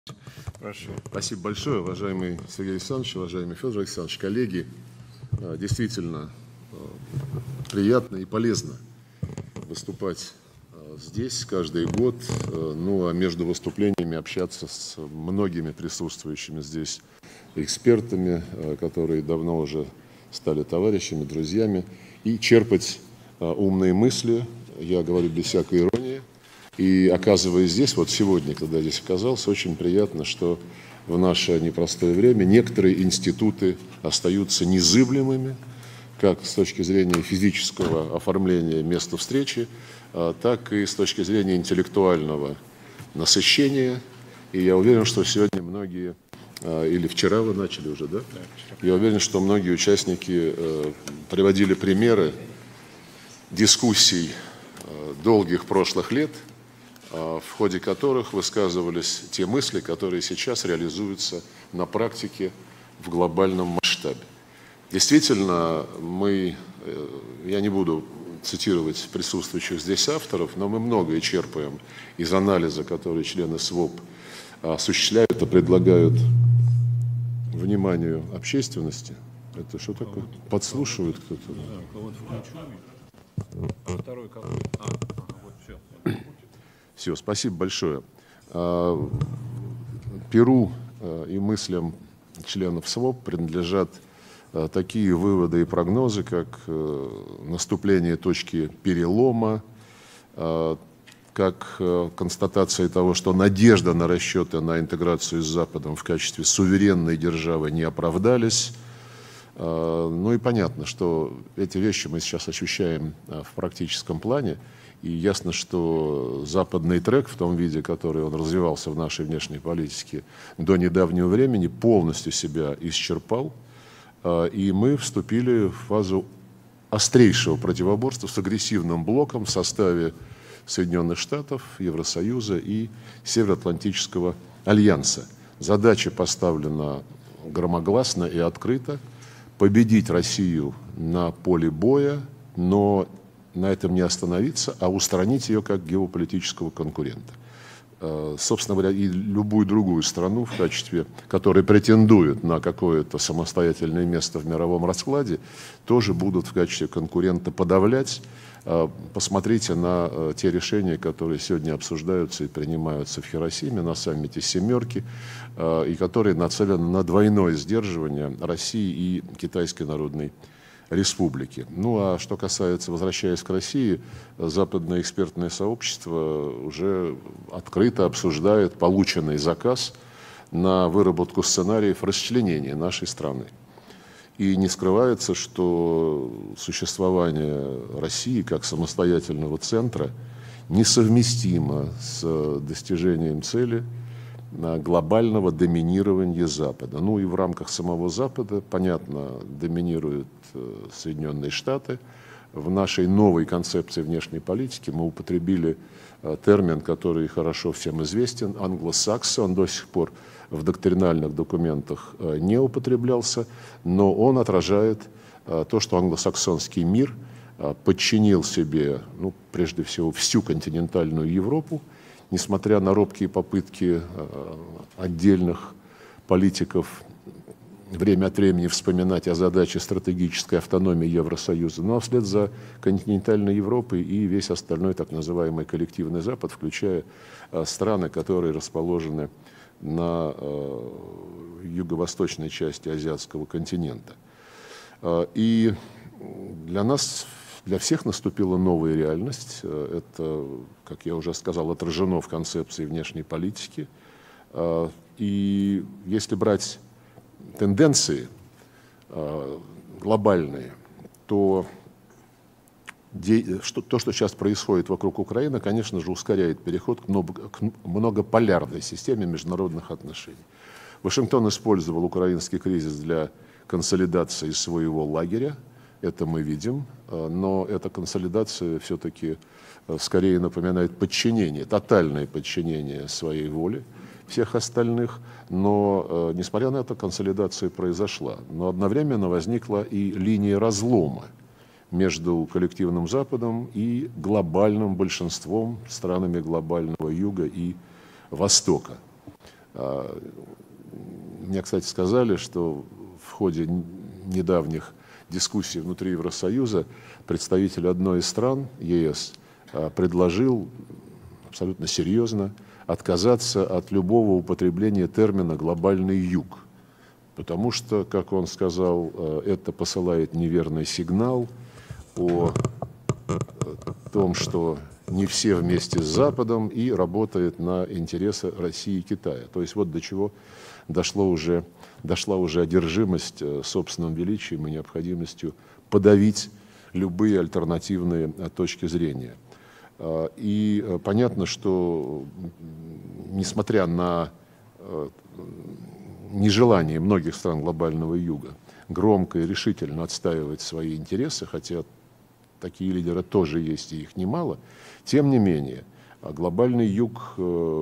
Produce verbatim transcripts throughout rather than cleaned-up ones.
Прошу. Спасибо большое, уважаемый Сергей Александрович, уважаемый Федор Александрович, коллеги. Действительно приятно и полезно выступать здесь каждый год, ну а между выступлениями общаться с многими присутствующими здесь экспертами, которые давно уже стали товарищами, друзьями, и черпать умные мысли, я говорю без всякой иронии. И оказываясь здесь, вот сегодня, когда я здесь оказался, очень приятно, что в наше непростое время некоторые институты остаются незыблемыми, как с точки зрения физического оформления места встречи, так и с точки зрения интеллектуального насыщения. И я уверен, что сегодня многие, или вчера вы начали уже, да? Да, я уверен, что многие участники приводили примеры дискуссий долгих прошлых лет, в ходе которых высказывались те мысли, которые сейчас реализуются на практике в глобальном масштабе. Действительно, мы, я не буду цитировать присутствующих здесь авторов, но мы многое черпаем из анализа, который члены СВОП осуществляют и предлагают вниманию общественности. Это что такое? Подслушивают кто-то? Да, кого-то включу. А второй какой? А, вот все. Все, спасибо большое. Перу и мыслям членов СВОП принадлежат такие выводы и прогнозы, как наступление точки перелома, как констатация того, что надежда на расчеты на интеграцию с Западом в качестве суверенной державы не оправдались. Ну и понятно, что эти вещи мы сейчас ощущаем в практическом плане. И ясно, что западный трек в том виде, который он развивался в нашей внешней политике до недавнего времени, полностью себя исчерпал. И мы вступили в фазу острейшего противоборства с агрессивным блоком в составе Соединенных Штатов, Евросоюза и Североатлантического альянса. Задача поставлена громогласно и открыто: победить Россию на поле боя, но на этом не остановиться, а устранить ее как геополитического конкурента. Собственно говоря, и любую другую страну, в качестве, которая претендует на какое-то самостоятельное место в мировом раскладе, тоже будут в качестве конкурента подавлять. Посмотрите на те решения, которые сегодня обсуждаются и принимаются в Хиросиме на саммите «семерки», и которые нацелены на двойное сдерживание России и Китайской Народной Республики. Ну а что касается, возвращаясь к России, западное экспертное сообщество уже открыто обсуждает полученный заказ на выработку сценариев расчленения нашей страны. И не скрывается, что существование России как самостоятельного центра несовместимо с достижением цели глобального доминирования Запада. Ну и в рамках самого Запада, понятно, доминируют Соединенные Штаты. В нашей новой концепции внешней политики мы употребили термин, который хорошо всем известен, англосаксы. Он до сих пор в доктринальных документах не употреблялся, но он отражает то, что англосаксонский мир подчинил себе, ну, прежде всего, всю континентальную Европу, несмотря на робкие попытки отдельных политиков время от времени вспоминать о задаче стратегической автономии Евросоюза, но вслед за континентальной Европой и весь остальной так называемый коллективный Запад, включая страны, которые расположены на юго-восточной части азиатского континента. И для нас, для всех наступила новая реальность. Это, как я уже сказал, отражено в концепции внешней политики. И если брать тенденции глобальные, то то, что сейчас происходит вокруг Украины, конечно же, ускоряет переход к многополярной системе международных отношений. Вашингтон использовал украинский кризис для консолидации своего лагеря. Это мы видим, но эта консолидация все-таки скорее напоминает подчинение, тотальное подчинение своей воле всех остальных. Но, несмотря на это, консолидация произошла. Но одновременно возникла и линия разлома между коллективным Западом и глобальным большинством, странами глобального Юга и Востока. Мне, кстати, сказали, что в ходе недавних дискуссий внутри Евросоюза представитель одной из стран ЕС предложил абсолютно серьезно отказаться от любого употребления термина «глобальный юг», потому что, как он сказал, это посылает неверный сигнал о том, что не все вместе с Западом и работает на интересы России и Китая. То есть вот до чего дошло уже, дошла уже одержимость собственным величием и необходимостью подавить любые альтернативные точки зрения. И понятно, что несмотря на нежелание многих стран глобального юга громко и решительно отстаивать свои интересы, хотя такие лидеры тоже есть, и их немало, тем не менее глобальный юг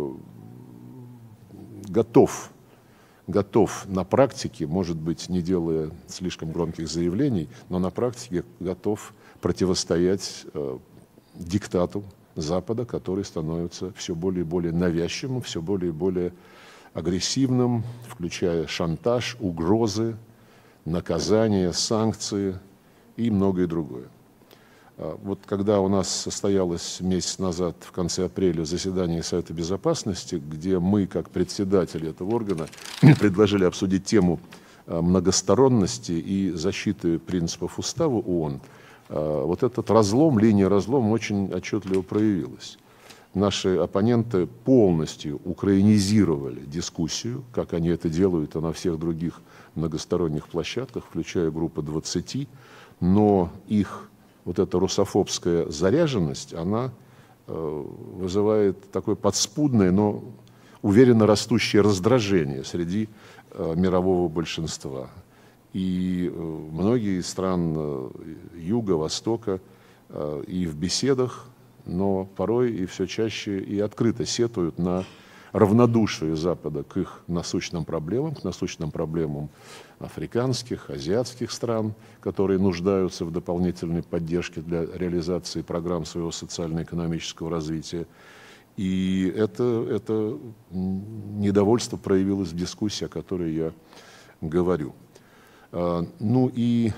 готов, готов на практике, может быть, не делая слишком громких заявлений, но на практике готов противостоять диктату Запада, который становится все более и более навязчивым, все более и более агрессивным, включая шантаж, угрозы, наказания, санкции и многое другое. Вот когда у нас состоялось месяц назад, в конце апреля, заседание Совета Безопасности, где мы, как председатели этого органа, предложили обсудить тему многосторонности и защиты принципов Устава ООН, вот этот разлом, линия разлома очень отчетливо проявилась. Наши оппоненты полностью украинизировали дискуссию, как они это делают и на всех других многосторонних площадках, включая группу двадцати, но их вот эта русофобская заряженность, она э, вызывает такое подспудное, но уверенно растущее раздражение среди э, мирового большинства. И э, многие из стран э, Юга, Востока э, и в беседах, но порой и все чаще и открыто сетуют на равнодушие Запада к их насущным проблемам, к насущным проблемам африканских, азиатских стран, которые нуждаются в дополнительной поддержке для реализации программ своего социально-экономического развития. И это, это недовольство проявилось в дискуссии, о которой я говорю. Ну и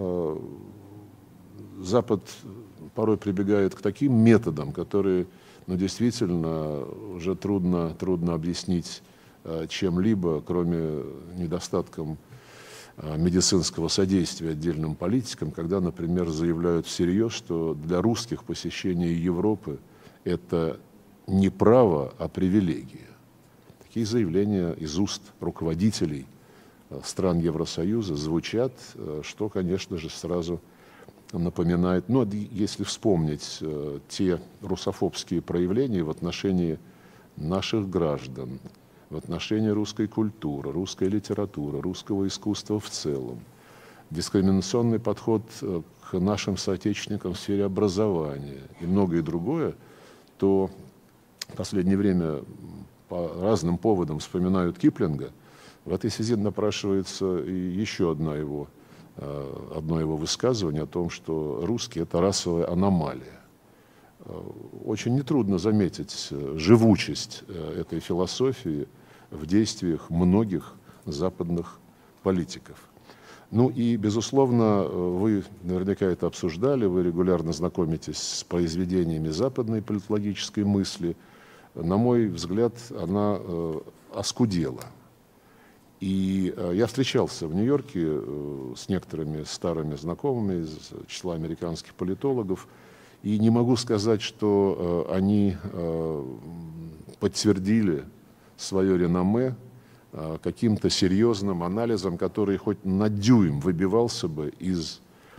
Запад порой прибегает к таким методам, которые, ну, действительно уже трудно, трудно объяснить чем-либо, кроме недостатком медицинского содействия отдельным политикам, когда, например, заявляют всерьез, что для русских посещение Европы – это не право, а привилегия. Такие заявления из уст руководителей стран Евросоюза звучат, что, конечно же, сразу напоминает, ну, если вспомнить э, те русофобские проявления в отношении наших граждан, в отношении русской культуры, русской литературы, русского искусства в целом, дискриминационный подход э, к нашим соотечественникам в сфере образования и многое другое, то в последнее время по разным поводам вспоминают Киплинга. В этой связи напрашивается и еще одна его одно его высказывание о том, что русские – это расовая аномалия. Очень нетрудно заметить живучесть этой философии в действиях многих западных политиков. Ну и, безусловно, вы наверняка это обсуждали, вы регулярно знакомитесь с произведениями западной политологической мысли. На мой взгляд, она оскудела. И я встречался в Нью-Йорке с некоторыми старыми знакомыми из числа американских политологов, и не могу сказать, что они подтвердили свое реноме каким-то серьезным анализом, который хоть на дюйм выбивался бы из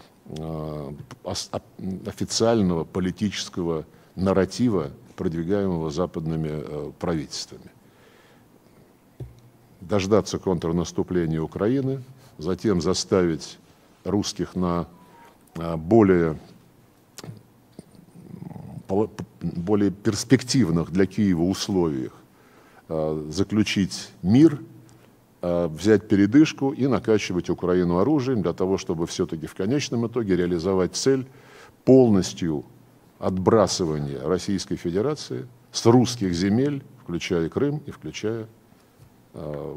официального политического нарратива, продвигаемого западными правительствами. Дождаться контрнаступления Украины, затем заставить русских на более, более перспективных для Киева условиях заключить мир, взять передышку и накачивать Украину оружием для того, чтобы все-таки в конечном итоге реализовать цель полностью отбрасывания Российской Федерации с русских земель, включая Крым и включая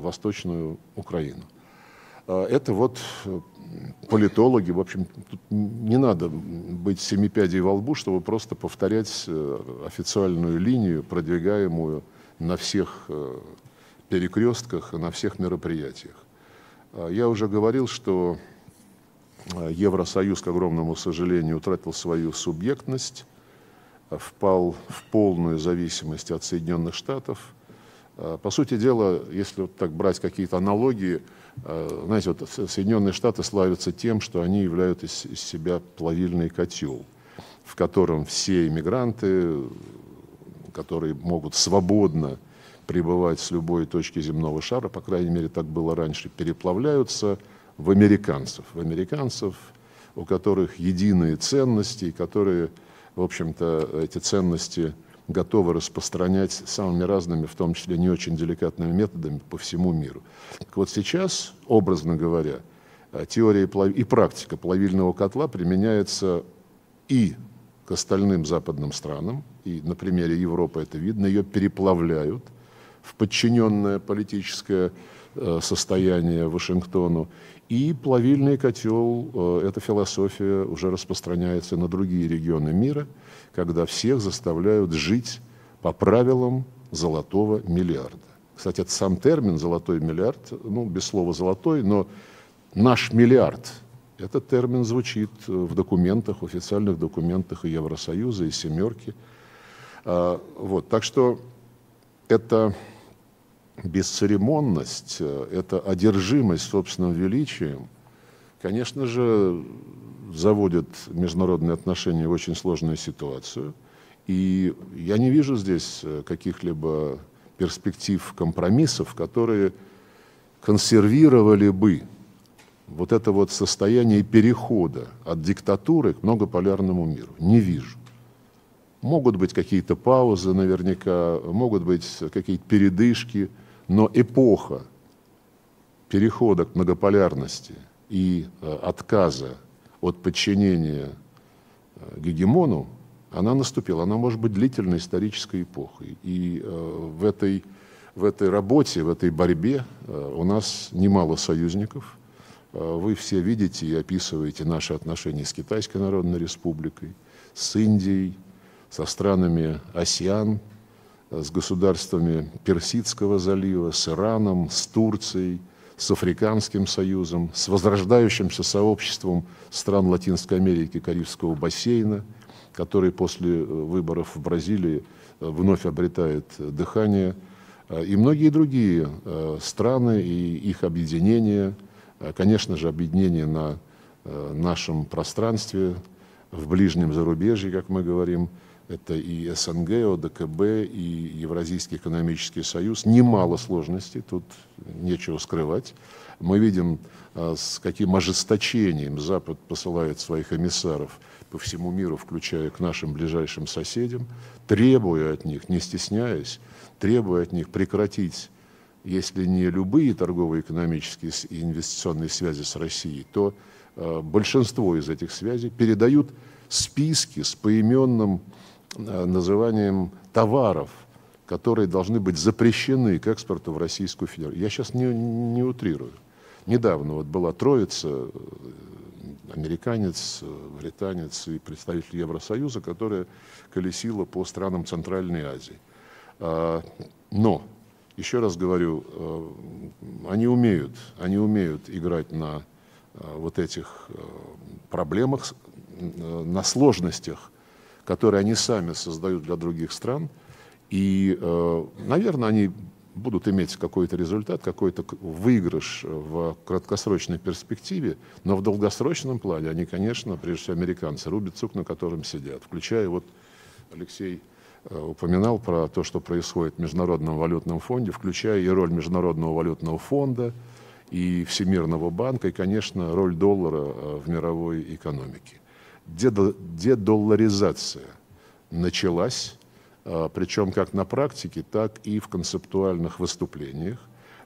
Восточную Украину. Это вот политологи, в общем, тут не надо быть семипядей во лбу, чтобы просто повторять официальную линию, продвигаемую на всех перекрестках и на всех мероприятиях. Я уже говорил, что Евросоюз, к огромному сожалению, утратил свою субъектность, впал в полную зависимость от Соединенных Штатов. По сути дела, если вот так брать какие-то аналогии, знаете, вот Соединенные Штаты славятся тем, что они являются из, из себя плавильный котел, в котором все иммигранты, которые могут свободно пребывать с любой точки земного шара, по крайней мере, так было раньше, переплавляются в американцев. В американцев, у которых единые ценности, которые, в общем-то, эти ценности готовы распространять самыми разными, в том числе не очень деликатными методами по всему миру. Так вот сейчас, образно говоря, теория и практика плавильного котла применяется и к остальным западным странам, и на примере Европы это видно, ее переплавляют в подчиненное политическое состояние Вашингтону. И плавильный котел, эта философия уже распространяется на другие регионы мира, когда всех заставляют жить по правилам золотого миллиарда. Кстати, это сам термин «золотой миллиард», ну, без слова «золотой», но «наш миллиард». Этот термин звучит в документах, в официальных документах и Евросоюза, и «семерки». Вот, так что это бесцеремонность, эта одержимость собственным величием, конечно же, заводит международные отношения в очень сложную ситуацию. И я не вижу здесь каких-либо перспектив компромиссов, которые консервировали бы вот это вот состояние перехода от диктатуры к многополярному миру. Не вижу. Могут быть какие-то паузы наверняка, могут быть какие-то передышки, но эпоха перехода к многополярности и э, отказа от подчинения э, гегемону, она наступила. Она может быть длительной исторической эпохой. И э, в, этой, в этой работе, в этой борьбе э, у нас немало союзников. Э, вы все видите и описываете наши отношения с Китайской Народной Республикой, с Индией, со странами АСЕАН, с государствами Персидского залива, с Ираном, с Турцией, с Африканским союзом, с возрождающимся сообществом стран Латинской Америки, Карибского бассейна, который после выборов в Бразилии вновь обретает дыхание, и многие другие страны и их объединения, конечно же, объединения на нашем пространстве, в ближнем зарубежье, как мы говорим. Это и СНГ, ОДКБ, и Евразийский экономический союз. Немало сложностей, тут нечего скрывать. Мы видим, с каким ожесточением Запад посылает своих эмиссаров по всему миру, включая к нашим ближайшим соседям, требуя от них, не стесняясь, требуя от них прекратить, если не любые торговые, экономические и инвестиционные связи с Россией, то большинство из этих связей передают списки с поименным называнием товаров, которые должны быть запрещены к экспорту в Российскую Федерацию. Я сейчас не, не утрирую. Недавно вот была троица, американец, британец и представитель Евросоюза, которая колесила по странам Центральной Азии. Но, еще раз говорю, они умеют, они умеют играть на вот этих проблемах, на сложностях, которые они сами создают для других стран. И, наверное, они будут иметь какой-то результат, какой-то выигрыш в краткосрочной перспективе, но в долгосрочном плане они, конечно, прежде всего американцы, рубят сук, на котором сидят. Включая, вот Алексей упоминал про то, что происходит в Международном валютном фонде, включая и роль Международного валютного фонда, и Всемирного банка, и, конечно, роль доллара в мировой экономике. Дедолларизация началась, причем как на практике, так и в концептуальных выступлениях.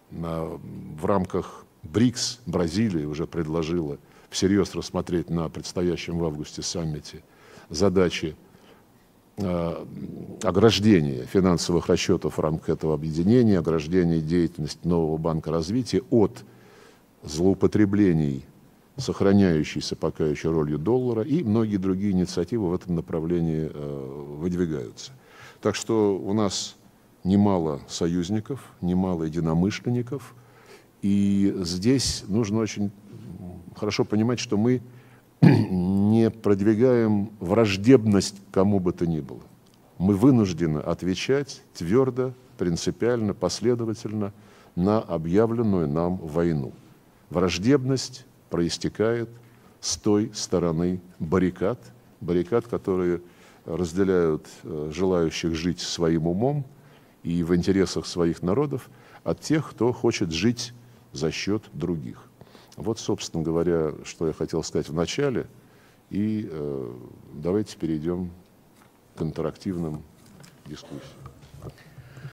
В рамках БРИКС Бразилия уже предложила всерьез рассмотреть на предстоящем в августе саммите задачи ограждение финансовых расчетов в рамках этого объединения, ограждение деятельности нового банка развития от злоупотреблений, сохраняющейся пока еще ролью доллара, и многие другие инициативы в этом направлении выдвигаются. Так что у нас немало союзников, немало единомышленников, и здесь нужно очень хорошо понимать, что мы не продвигаем враждебность кому бы то ни было. Мы вынуждены отвечать твердо, принципиально, последовательно на объявленную нам войну. Враждебность проистекает с той стороны баррикад, баррикад, которые разделяют желающих жить своим умом и в интересах своих народов от тех, кто хочет жить за счет других. Вот, собственно говоря, что я хотел сказать в начале, и э, давайте перейдем к интерактивным дискуссиям.